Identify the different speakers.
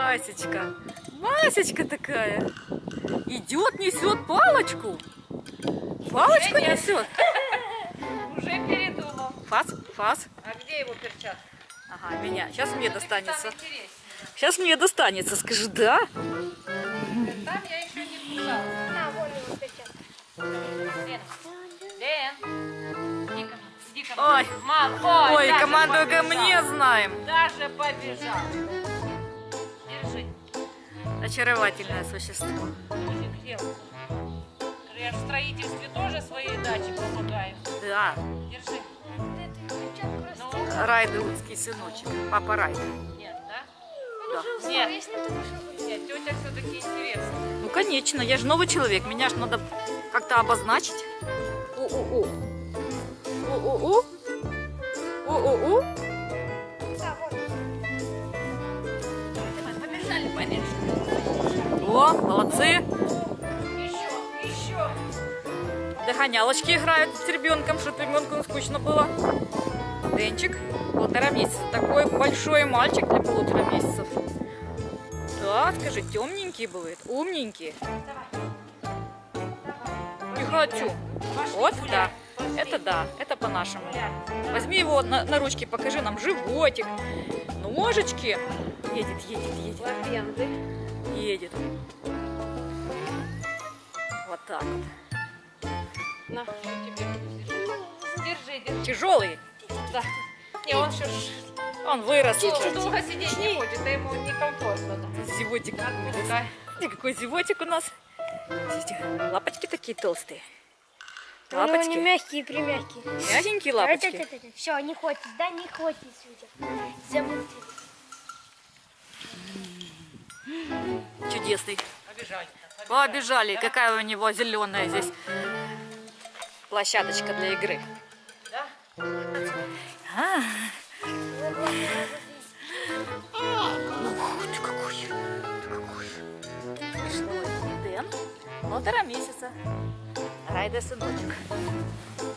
Speaker 1: Масечка. Масечка такая. Идет, несет палочку. Палочку несет.
Speaker 2: Уже передумал.
Speaker 1: Фас.
Speaker 2: А где его перчатка?
Speaker 1: Ага, меня. Сейчас мне достанется.
Speaker 2: Там интереснее.
Speaker 1: Сейчас мне достанется. Скажи, да?
Speaker 2: Там я еще не кусала.
Speaker 3: На, вон его перчатка.
Speaker 2: Дэн. Иди ко мне.
Speaker 1: Ой.
Speaker 2: Мам,
Speaker 1: Ой,
Speaker 2: даже
Speaker 1: команду ко
Speaker 2: побежал.
Speaker 1: мне знаем.
Speaker 2: Даже побежал. Держи.
Speaker 1: Очаровательное существо.
Speaker 2: Мужик, где он? Я в строительстве тоже своей даче помогаю.
Speaker 1: Да.
Speaker 2: Держи.
Speaker 3: Эту перчатку
Speaker 2: Ну,
Speaker 3: растет.
Speaker 1: Райдовский сыночек. Папа Райда.
Speaker 2: нет, да?
Speaker 1: Да.
Speaker 3: Он уже
Speaker 2: Нет.
Speaker 3: устал, если ты вышел.
Speaker 2: Нет, тетя все-таки интересная.
Speaker 1: Ну, конечно, я же новый человек. Меня же надо как-то обозначить. У-у-у. У-у-у. У-у-у.
Speaker 3: Да, вон.
Speaker 2: Побежали поменьше.
Speaker 1: О, молодцы.
Speaker 2: Еще.
Speaker 1: Догонялочки играют с ребенком, чтобы ребенку скучно было. Денчик, 1,5 месяца. Такой большой мальчик для 1,5 месяцев. Да, скажи, темненький будет, умненький. Не хочу. Вот, да. Это да, это по-нашему. Возьми его на ручки, покажи нам животик, ножечки. Едет.
Speaker 2: Лапенды.
Speaker 1: Едет. Вот так вот.
Speaker 2: На, тебе держи.
Speaker 1: Тяжелый.
Speaker 2: Да. Не, он еще
Speaker 1: Он вырос уже.
Speaker 2: долго сидеть не хочет, а ему некомфортно.
Speaker 1: Зевотик. Смотрите, какой зевотик у нас. Смотрите, лапочки такие толстые.
Speaker 3: Ну, они
Speaker 1: Лапочки.
Speaker 3: мягкие, примягкие.
Speaker 1: Мягенькие лапочки.
Speaker 3: Все, не хочет, да, не хочет, Сюзя. Замутили.
Speaker 1: Чудесный.
Speaker 2: Побежали.
Speaker 1: Побежали. Какая у него зеленая здесь площадочка для игры.
Speaker 2: Да?
Speaker 1: А. Ух ты какой. Смешной. Дэн. 1,5 месяца. Райда сыночек.